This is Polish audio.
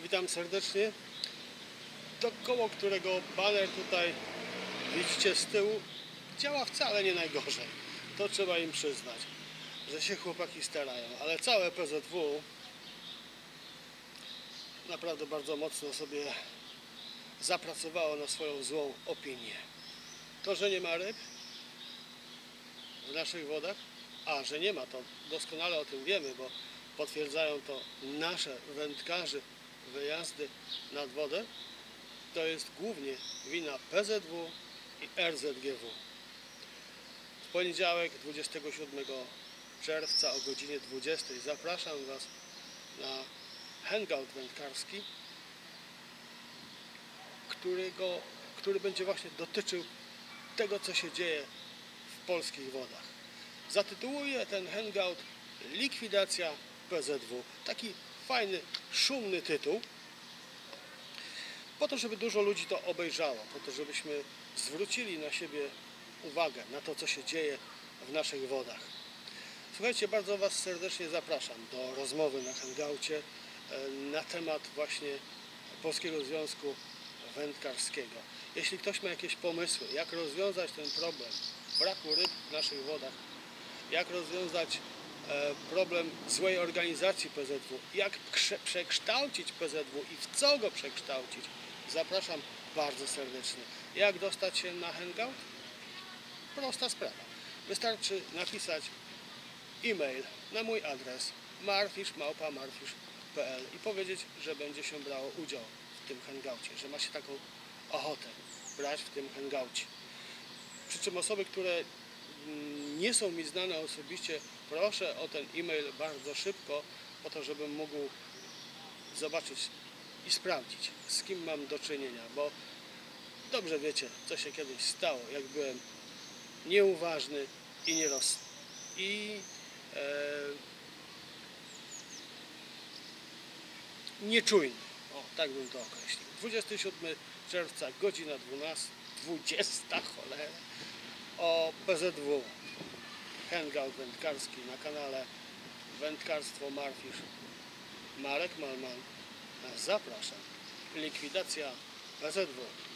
Witam serdecznie. To koło, którego baner tutaj widzicie z tyłu, działa wcale nie najgorzej. To trzeba im przyznać, że się chłopaki starają, ale całe PZW naprawdę bardzo mocno sobie zapracowało na swoją złą opinię. To, że nie ma ryb w naszych wodach, a że nie ma, to doskonale o tym wiemy, bo potwierdzają to nasze wędkarzy wyjazdy nad wodę, to jest głównie wina PZW i RZGW. W poniedziałek 27 czerwca o godzinie 20 zapraszam Was na hangout wędkarski, który będzie właśnie dotyczył tego, co się dzieje w polskich wodach. Zatytułuję ten hangout Likwidacja PZW. Taki fajny, szumny tytuł, po to, żeby dużo ludzi to obejrzało, po to, żebyśmy zwrócili na siebie uwagę, na to, co się dzieje w naszych wodach. Słuchajcie, bardzo Was serdecznie zapraszam do rozmowy na hangaucie na temat właśnie Polskiego Związku Wędkarskiego. Jeśli ktoś ma jakieś pomysły, jak rozwiązać ten problem braku ryb w naszych wodach, jak rozwiązać problem złej organizacji PZW, jak przekształcić PZW i w co go przekształcić, zapraszam bardzo serdecznie. Jak dostać się na hangout? Prosta sprawa. Wystarczy napisać e-mail na mój adres marfisz@marfisz.pl i powiedzieć, że będzie się brało udział w tym hangaucie, że ma się taką ochotę brać w tym hangaucie. Przy czym osoby, które nie są mi znane osobiście, proszę o ten e-mail bardzo szybko, po to, żebym mógł zobaczyć i sprawdzić, z kim mam do czynienia, bo dobrze wiecie, co się kiedyś stało, jak byłem nieuważny i nieczujny. O, tak bym to określił. 27 czerwca, godzina 20, cholera, o PZW. Hangout wędkarski na kanale Wędkarstwo Marfisz. Marek Malman. Zapraszam. Likwidacja PZW.